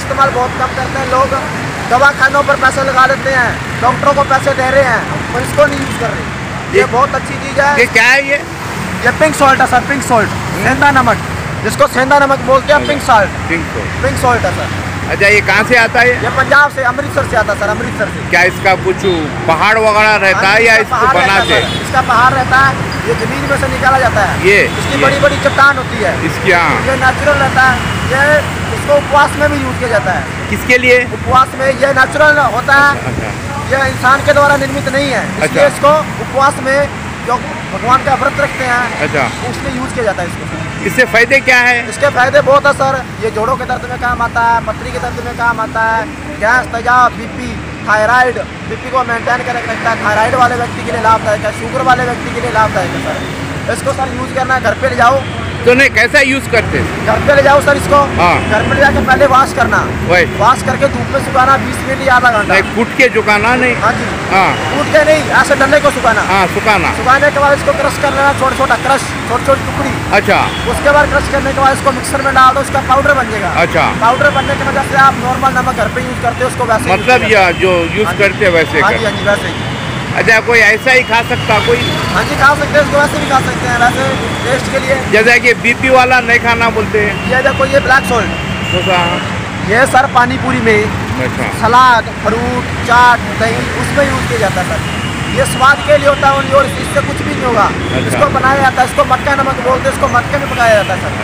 इस्तेमाल बहुत कम करते हैं लोग। दवाखानों पर पैसे लगा लेते हैं, डॉक्टरों को पैसे दे रहे हैं और इसको नहीं यूज़ कर रहे। ये बहुत अच्छी चीज़ है। ये क्या है ये पिंक सॉल्ट है सर, पिंक सॉल्ट, सेंधा नमक, जिसको सेंधा नमक बोलते हैं। पिंक सॉल्ट, पिंक सॉल्ट है सर। अच्छा, ये कहाँ से आता है? ये पंजाब से, अमृतसर से आता है सर, अमृतसर से। क्या इसका कुछ पहाड़ वगैरह रहता है या इसको बनाते हैं? इसका पहाड़ रहता है, ये जमीन में से निकाला जाता है। ये इसकी बड़ी बड़ी चट्टान होती है इसकी, हाँ, ये नेचुरल रहता है। ये इसको उपवास में भी यूज किया जाता है। किसके लिए? उपवास में ये नेचुरल होता है। ये इंसान के द्वारा निर्मित नहीं है, इसलिए इसको उपवास में जो भगवान का व्रत रखते हैं, अच्छा, उसमें यूज किया जाता है इसको। इससे फायदे क्या है? इसके फायदे बहुत है सर। ये जोड़ों के दर्द में काम आता है, पथरी के दर्द में काम आता है, गैस, तेजाब, बीपी, थायराइड, बीपी को मेंटेन करके रखता है। थायराइड वाले व्यक्ति के लिए लाभदायक है, शुगर वाले व्यक्ति के लिए लाभदायक है सर। इसको सर यूज करना है, घर पे ले जाओ। तो नहीं, कैसा यूज करते? घर पे ले जाओ सर इसको। हाँ, घर पे ले जाकर पहले वॉश करना, वही वॉश करके धूप में सुखाना 20 मिनट या आधा घंटा। कूट के सुखाना नहीं? हाँ जी, हाँ, कूट के नहीं, ऐसे डंडे को सुखाना। हाँ, सुखाना। सुखाने के बाद इसको क्रश कर लेना, छोटा छोटा क्रश, छोटी छोटी टुकड़ी। अच्छा, उसके बाद क्रश करने के बाद इसको मिक्सर में डाल दो, उसका पाउडर बन जाएगा। अच्छा, पाउडर बनने की वजह से आप नॉर्मल नमक घर पे यूज करते हो, उसको वैसे मतलब यह जो यूज करते हैं वैसे? हाँ जी, हाँ जी, वैसे ही। अच्छा, कोई ऐसा ही खा सकता कोई? हाँ जी, खा सकते हैं, इसको वैसे भी खा सकते हैं, वैसे टेस्ट के लिए। जैसा कि बीपी वाला नहीं खाना बोलते हैं। ये देखो, ये ब्लैक सॉल्ट, ये सर पानी पूरी में, अच्छा, सलाद, फ्रूट, चाट, दही, उसमें यूज किया जाता है सर। ये स्वाद के लिए होता है और इससे कुछ भी नहीं होगा। अच्छा। इसको बनाया जाता है, इसको मटका नमक बोलते हैं, इसको मटके में पकाया जाता है सर।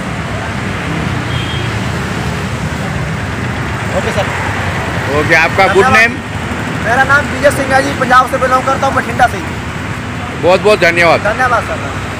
Okay sir. ओके, आपका गुड नेम? मेरा नाम विजय सिंह है जी, पंजाब से बिलोंग करता हूँ, बठिंडा से। बहुत बहुत धन्यवाद। धन्यवाद सर।